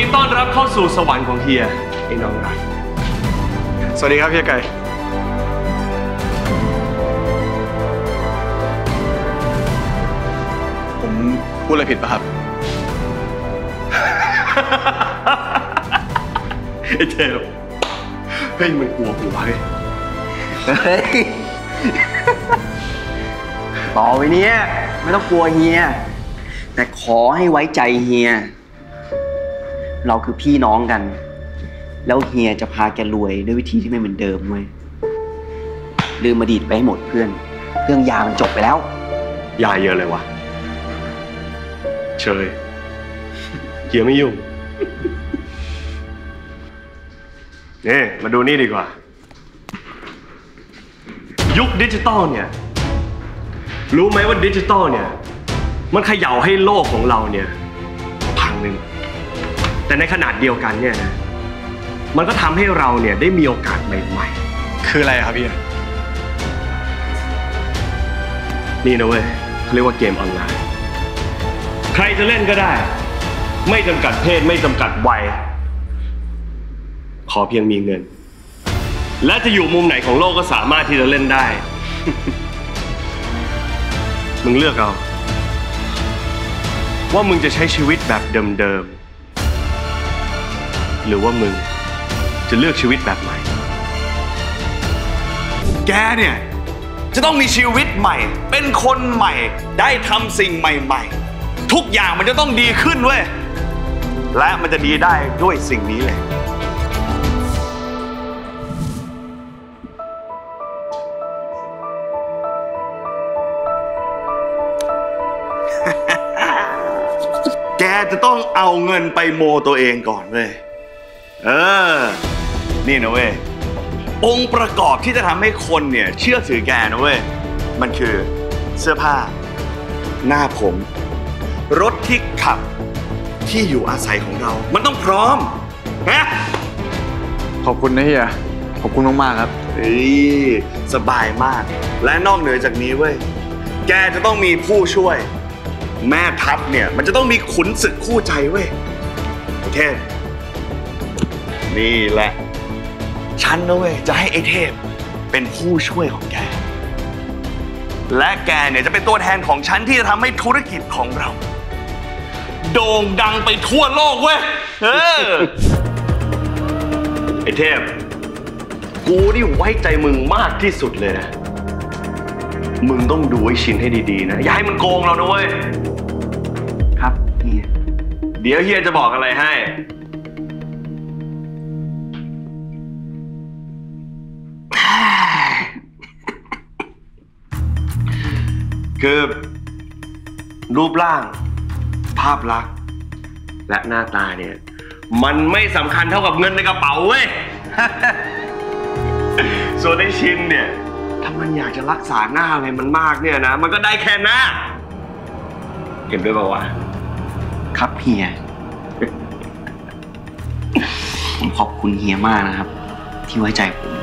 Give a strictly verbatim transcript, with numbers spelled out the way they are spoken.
ดีต้อนรับเข้าสู่สวรรค์ของเฮียไอ้น้องรักสวัสดีครับเฮียไก่ผมพูดอะไรผิดป่ะครับไอ้เทพเฮ้ยมันกลัวกูวะเฮ้ยต่อไปนี้ไม่ต้องกลัวเฮียแต่ขอให้ไว้ใจเฮียเราคือพี่น้องกันแล้วเฮียจะพาแกรวยด้วยวิธีที่ไม่เหมือนเดิมเว้ยลืมอดีตไปให้หมดเพื่อนเรื่องยามันจบไปแล้วยาเยอะเลยวะเชยเฮียไม่ยุ่งนี่มาดูนี่ดีกว่ายุคดิจิตอลเนี่ยรู้ไหมว่าดิจิตอลเนี่ยมันเขย่าให้โลกของเราเนี่ยพังหนึ่งแต่ในขนาดเดียวกันเนี่ยนะมันก็ทำให้เราเนี่ยได้มีโอกาสใหม่ๆคืออะไรครับพี่นี่นะเว้ยเขาเรียกว่าเกมออนไลน์ใครจะเล่นก็ได้ไม่จำกัดเพศไม่จำกัดวัยขอเพียงมีเงินและจะอยู่มุมไหนของโลกก็สามารถที่จะเล่นได้ มึงเลือกเอาว่ามึงจะใช้ชีวิตแบบเดิมๆหรือว่ามึงจะเลือกชีวิตแบบใหม่แกเนี่ยจะต้องมีชีวิตใหม่เป็นคนใหม่ได้ทำสิ่งใหม่ๆทุกอย่างมันจะต้องดีขึ้นเว้ยและมันจะดีได้ด้วยสิ่งนี้เลยแกจะต้องเอาเงินไปโมตัวเองก่อนเว้ยเออนี่นะเว้ยองค์ประกอบที่จะทำให้คนเนี่ยเชื่อถือแกนะเว้ยมันคือเสื้อผ้าหน้าผมรถที่ขับที่อยู่อาศัยของเรามันต้องพร้อมนะขอบคุณนะเฮียขอบคุณมากๆครับเฮ้ยสบายมากและนอกเหนือจากนี้เว้ยแกจะต้องมีผู้ช่วยแม่ทัพเนี่ยมันจะต้องมีขุนศึกคู่ใจเว้ยโอเคนี่แหละฉันนะเว้ยจะให้ไอ้เทพเป็นผู้ช่วยของแกและแกเนี่ยจะเป็นตัวแทนของฉันที่จะทำให้ธุรกิจของเราโด่งดังไปทั่วโลกเว้ยเออไอ้เทพกูนี่ไว้ใจมึงมากที่สุดเลยนะมึงต้องดูไอ้ชินให้ดีๆนะอย่าให้มันโกงเรานะเว้ยครับเฮียเดี๋ยวเฮียจะบอกอะไรให้คือรูปร่างภาพลักษณ์และหน้าตาเนี่ยมันไม่สำคัญเท่ากับเงินในกระเป๋าเว้ย ส่วนไอ้ชินเนี่ยถ้ามันอยากจะรักษาหน้าอะไรมันมากเนี่ยนะมันก็ได้แค่หน้าเห็นด้วยป่าวะครับเฮีย ผมขอบคุณเฮียมากนะครับที่ไว้ใจผม